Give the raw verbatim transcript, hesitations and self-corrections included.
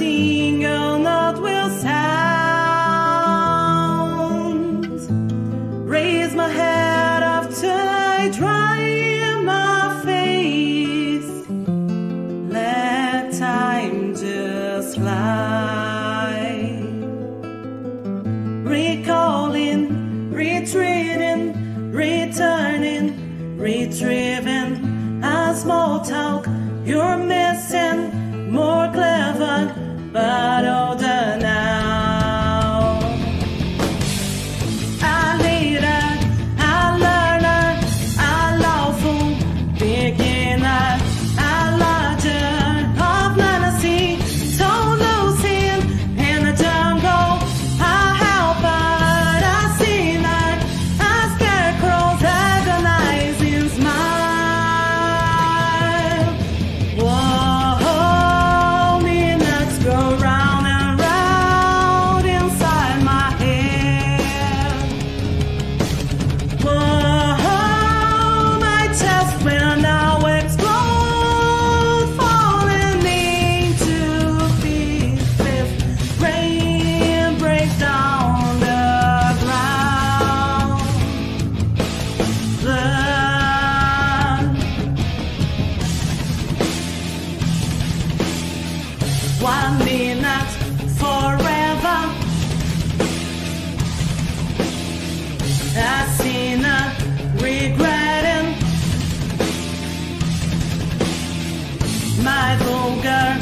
single note will sound. Raise my head after I dry my face. Let time just fly. Recalling, retreating, returning, retrieving a small talk. You're missing, more clever, but older now. A leader, a learner, a lawful beginner, a lodger of lunacy, so losing in the jungle, a helper, a sinner, a scarecrow's agonizing smile. Whoa, minutes go round and round inside my head. Whoa, my chest will now explode, falling into pieces. Rain breaks down the ground. Blood. One minute forever. A sinner regretting my vulgar